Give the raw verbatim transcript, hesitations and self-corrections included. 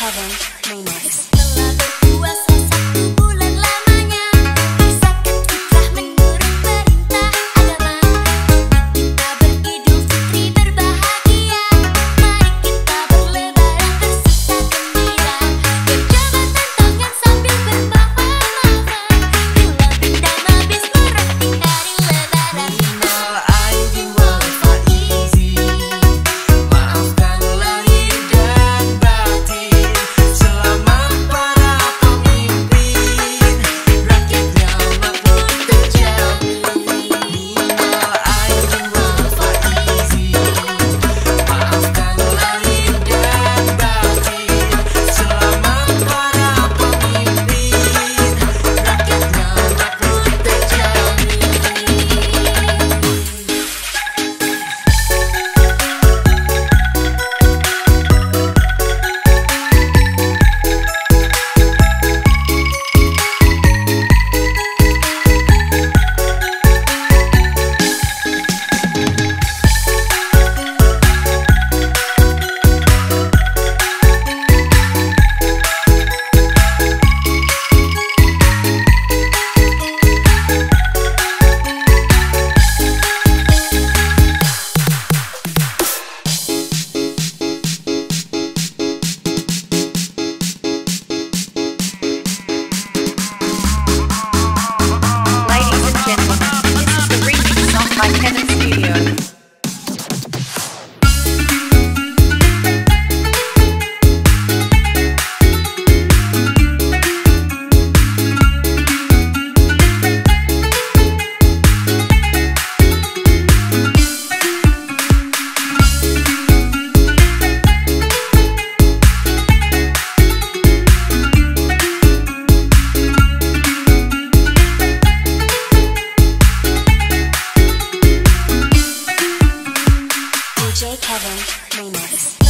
Kevin Remix. Telah berpuasa satu bulan lamanya, bisakah kita menurut perintah agama? Kita beridul fitri berbahagia, mari kita berlebaran berserta gembira. Berjabatan tangan sambil bermaaf-maafan, bila benda habis merahti hari lebaran. Minal aidin wal faizin, maafkan lahir dan batin. Selamat para pemimpin, rakyatnya makmur terjamin. Minal aidin wal faizin, maafkan lahir dan batin. Selamat para pemimpin, rakyatnya makmur terjamin. Ladies and gentlemen, this is the remix song by Kevin Studio. D J Kevin Remix.